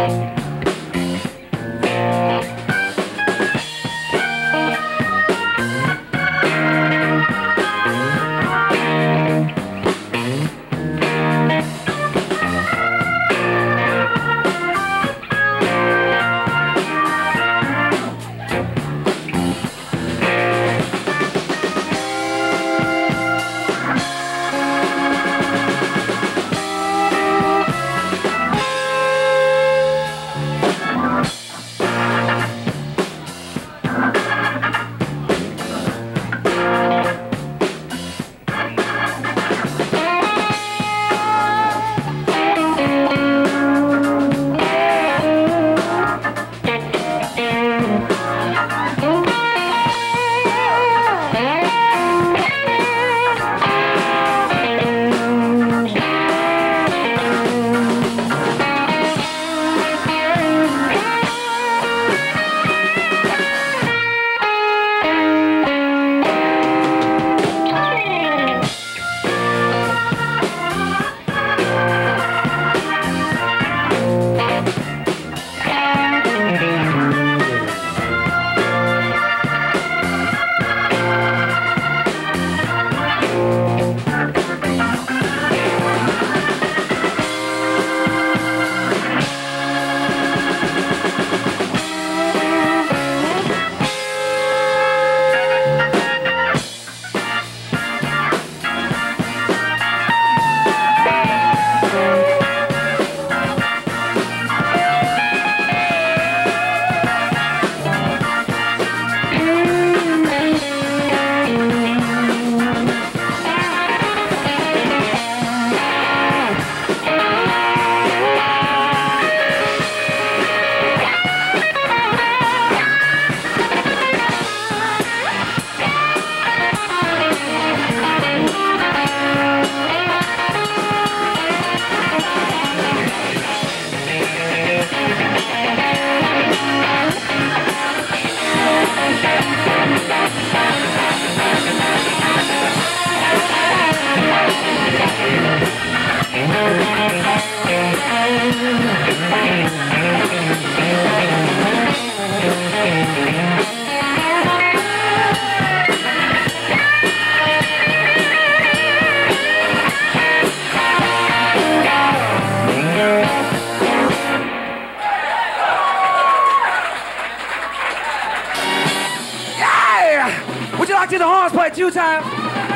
like to the horns play 2 times?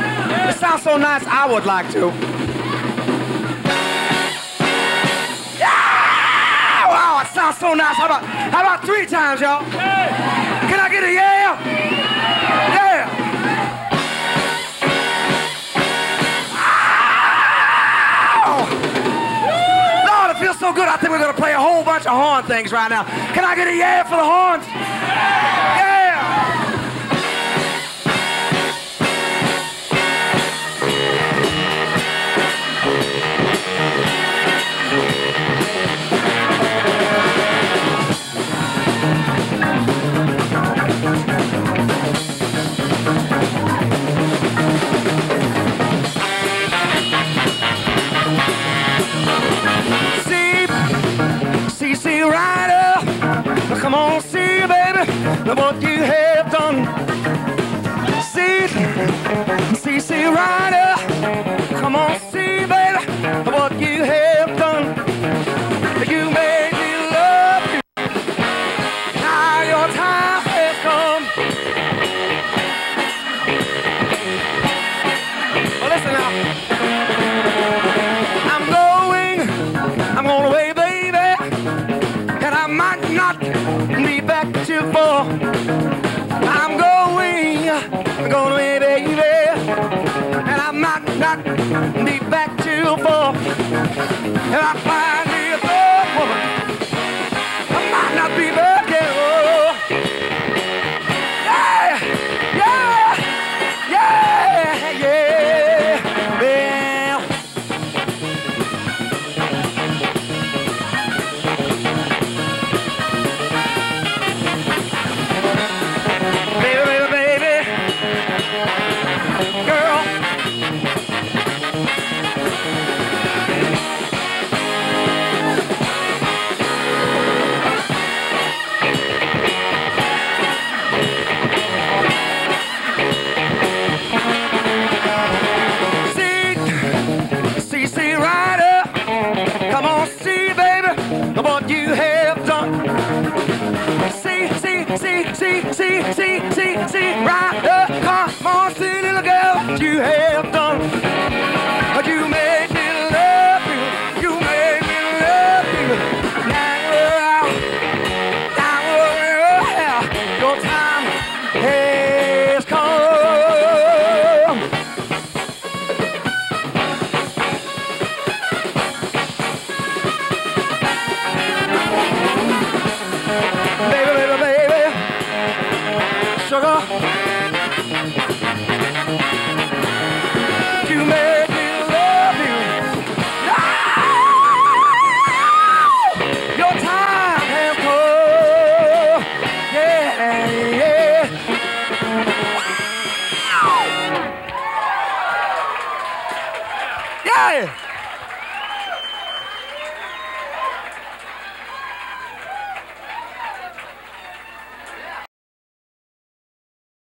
It sounds so nice, I would like to. Yeah! Wow, it sounds so nice. How about 3 times, y'all? Can I get a yeah? Yeah! Lord, it feels so good. I think we're gonna play a whole bunch of horn things right now. Can I get a yeah for the horns? Yeah! See, rider, come on, see, baby, what you have done. See, rider, come on, see, baby, what you have done. You made me love you. Now your time has come. Well, listen now. I'm going away, baby. And I might not be back till 4. I'm going away, baby. And I might not be back till 4. And I find me a third woman. I might not be back till 4. Yeah, yeah, yeah, yeah, yeah. Everybody!